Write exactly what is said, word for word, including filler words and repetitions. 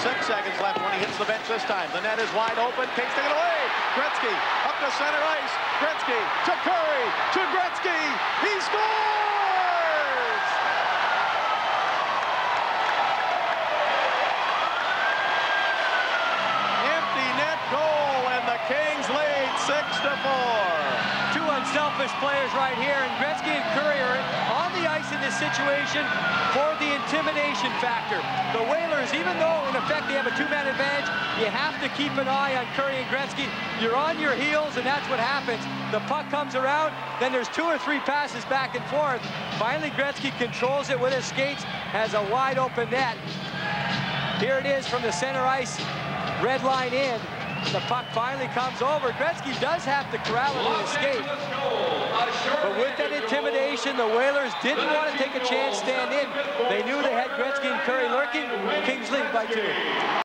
Six seconds left when he hits the bench this time. The net is wide open. Kings take it away. Gretzky up to center ice. Gretzky to Kurri to Gretzky. He scores! Empty net goal, and the Kings lead six to four. Two unselfish players right here, and Gretzky and Kurri are on the ice in this situation for the intimidation factor. The Whalers, even though in effect they have a two-man advantage, you have to keep an eye on Kurri and Gretzky. You're on your heels, and that's what happens. The puck comes around, then there's two or three passes back and forth. Finally, Gretzky controls it with his skates, has a wide open net. Here it is from the center ice, red line in. The puck finally comes over. Gretzky does have to corral it and escape. But with that intimidation, the Whalers didn't want to take a chance, stand in. They knew they had Gretzky and Kurri lurking. Kings lead by two.